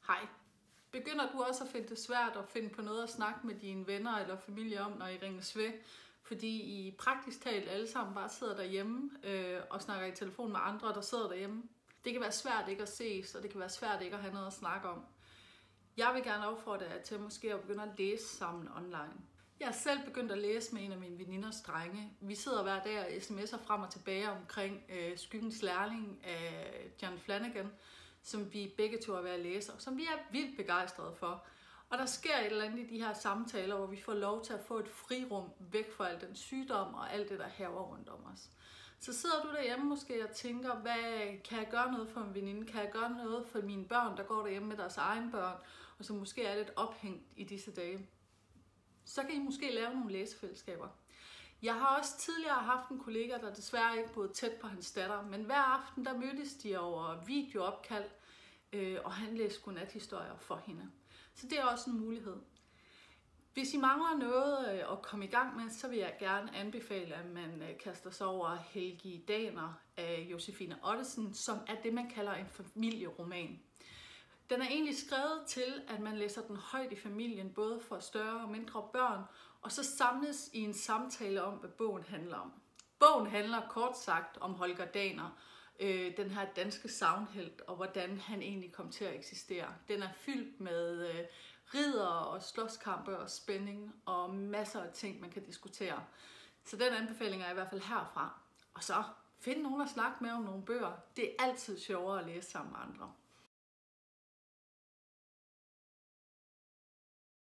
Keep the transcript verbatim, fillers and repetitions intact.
Hej. Begynder du også at finde det svært at finde på noget at snakke med dine venner eller familie om, når I ringes ved? Fordi I praktisk talt alle sammen bare sidder derhjemme øh, og snakker i telefon med andre, der sidder derhjemme. Det kan være svært ikke at ses, og det kan være svært ikke at have noget at snakke om. Jeg vil gerne opfordre jer til måske at begynde at læse sammen online. Jeg har selv begyndt at læse med en af mine veninders drenge. Vi sidder hver dag og sms'er frem og tilbage omkring øh, Skyggens Lærling af John Flanagan, som vi begge to er ved at læse, og som vi er vildt begejstrede for. Og der sker et eller andet i de her samtaler, hvor vi får lov til at få et frirum væk fra al den sygdom og alt det, der hærger rundt om os. Så sidder du derhjemme måske og tænker, hvad, kan jeg gøre noget for en veninde? Kan jeg gøre noget for mine børn, der går derhjemme med deres egen børn, og som måske er lidt ophængt i disse dage? Så kan I måske lave nogle læsefællesskaber. Jeg har også tidligere haft en kollega, der desværre ikke boede tæt på hans datter, men hver aften der mødtes de over videoopkald, øh, og han læste godnathistorier for hende. Så det er også en mulighed. Hvis I mangler noget at komme i gang med, så vil jeg gerne anbefale, at man kaster sig over Helgidaner af Josefine Ottesen, som er det, man kalder en familieroman. Den er egentlig skrevet til, at man læser den højt i familien, både for større og mindre børn, og så samles i en samtale om, hvad bogen handler om. Bogen handler kort sagt om Holger Daner, øh, den her danske sagnhelt, og hvordan han egentlig kom til at eksistere. Den er fyldt med øh, ridder og slåskampe og spænding og masser af ting, man kan diskutere. Så den anbefaling er i hvert fald herfra. Og så find nogen at snakke med om nogle bøger. Det er altid sjovere at læse sammen med andre.